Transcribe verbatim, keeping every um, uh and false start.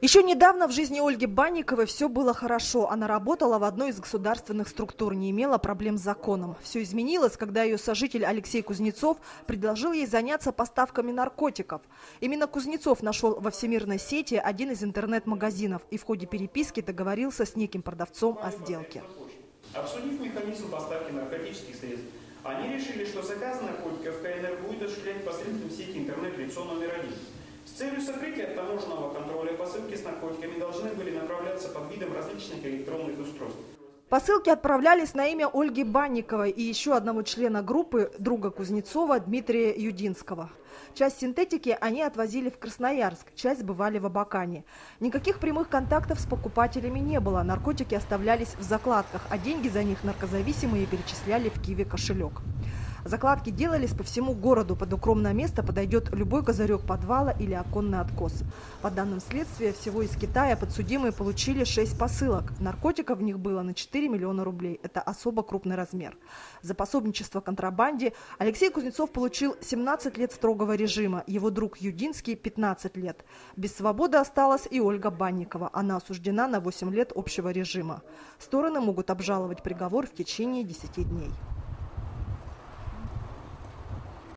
Еще недавно в жизни Ольги Банниковой все было хорошо. Она работала в одной из государственных структур, не имела проблем с законом. Все изменилось, когда ее сожитель Алексей Кузнецов предложил ей заняться поставками наркотиков. Именно Кузнецов нашел во всемирной сети один из интернет-магазинов и в ходе переписки договорился с неким продавцом о сделке. Обсудив механизм поставки наркотических средств, они решили, что заказ наркотиков КНР будет осуществлять посредством сети интернет-лицо номер один. С целью сокрытия таможенного контроля посылки с наркотиками должны были направляться под видом различных электронных устройств. Посылки отправлялись на имя Ольги Банниковой и еще одного члена группы, друга Кузнецова, Дмитрия Юдинского. Часть синтетики они отвозили в Красноярск, часть бывали в Абакане. Никаких прямых контактов с покупателями не было, наркотики оставлялись в закладках, а деньги за них наркозависимые перечисляли в Киви кошелек. Закладки делались по всему городу, под укромное место подойдет любой козырек подвала или оконный откос. По данным следствия, всего из Китая подсудимые получили шесть посылок. Наркотиков в них было на четыре миллиона рублей. Это особо крупный размер. За пособничество контрабанде Алексей Кузнецов получил семнадцать лет строгого режима, его друг Юдинский – пятнадцать лет. Без свободы осталась и Ольга Банникова. Она осуждена на восемь лет общего режима. Стороны могут обжаловать приговор в течение десяти дней.